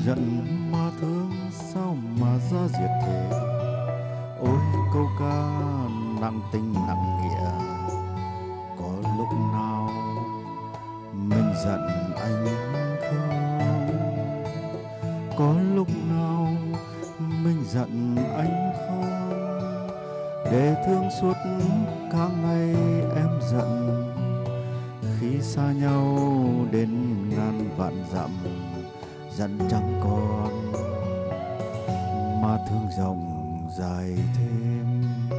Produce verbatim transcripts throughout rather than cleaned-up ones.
giận mà thương sao mà ra diệt thế. Ôi câu ca nặng tình nặng nghĩa, có lúc nào mình giận anh không? Có lúc nào mình giận anh không? Để thương suốt cả ngày em giận, khi xa nhau đến ngàn vạn dặm, giận chẳng còn mà thương rộng dài thêm.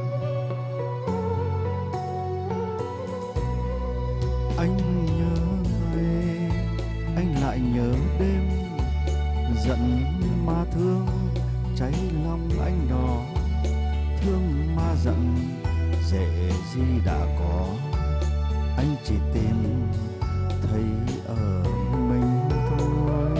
Anh nhớ ngày, anh lại nhớ đêm, giận mà thương cháy lòng anh đó. Thương mà giận dễ gì đã có, anh chỉ tìm thấy ở mình thôi.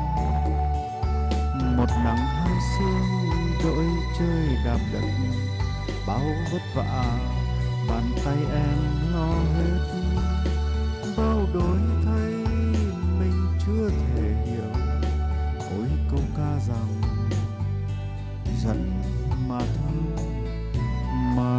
Một nắng hai sương đội trời đạp đất, bao vất vả bàn tay em lo hết. Bao đổi thay mình chưa thể hiểu, ôi câu ca rằng giận mà thương mà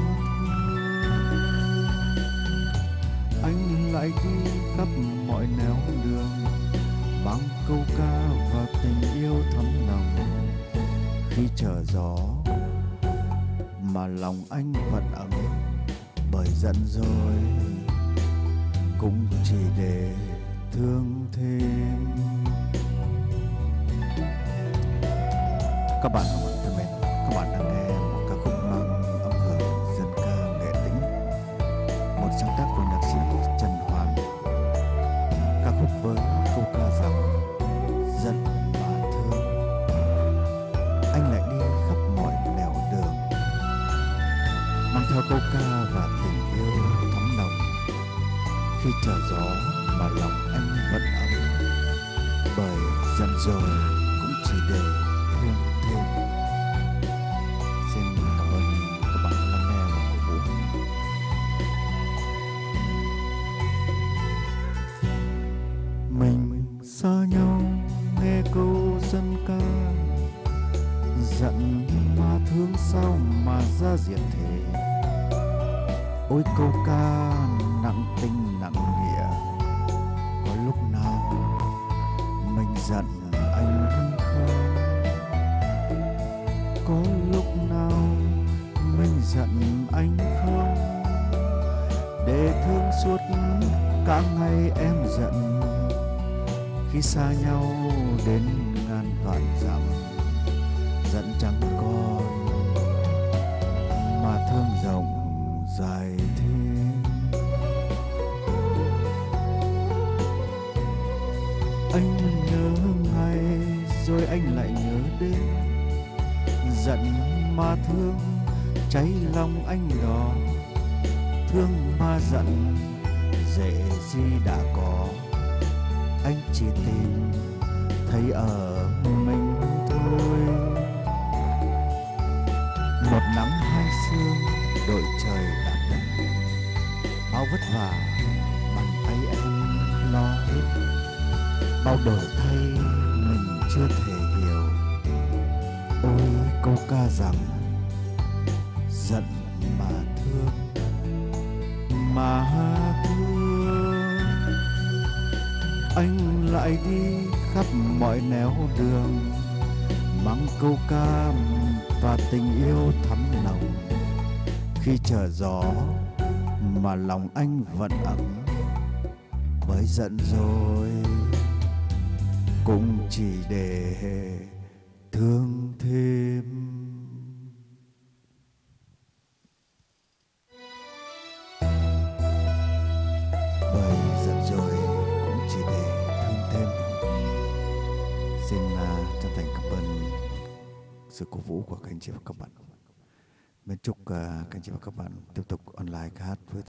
anh lại đi khắp mọi nẻo đường, mang câu ca và tình yêu thắm nồng. Khi trở gió mà lòng anh vẫn ấm, bởi giận rồi cũng chỉ để thương thêm. Các bạn thân mến, các bạn đang nghe một ca khúc mang âm hưởng dân ca nghệ tĩnh, một sáng tác của nhạc sĩ Trần Hoàn. Ca khúc với câu ca rằng giận mà thương. Anh lại đi khắp mọi nẻo đường, mang theo câu ca và tình yêu thắm nồng. Khi trở gió mà lòng anh vẫn ấm, bởi giận rồi cũng chỉ để thương thêm. Xin cảm ơn các bạn đã lắng nghe và cổ vũ. Mình xa nhau nghe câu dân ca, giận mà thương sao mà ra diệt thế. Ôi câu ca nặng tình nặng nghĩa, có lúc nào mình giận anh không? Có lúc nào mình giận anh không? Để thương suốt cả ngày em giận, khi xa nhau đến ngàn vạn dặm, giận chẳng còn mà thương rộng dài thêm. Anh nhớ ngày rồi anh lại nhớ đêm, giận mà thương cháy lòng anh đó. Thương mà giận dễ gì đã có, anh chỉ tìm thấy ở mình thôi. Một nắng hai sương đội trời đạp đất, bao vất vả bàn tay em lo hết. Bao đổi thay mình chưa thể hiểu, ôi câu ca rằng giận mà thương mà thương. Anh lại đi khắp mọi nẻo đường, mang câu ca và tình yêu thắm nồng. Khi trở gió mà lòng anh vẫn ấm, bởi giận rồi cũng chỉ để thương thêm. Bởi giận rồi cũng chỉ để thương thêm. Xin uh, chân thành cảm ơn sự cổ vũ của các anh chị và các bạn. Mến chúc uh, các anh chị và các bạn tiếp tục online ca hát với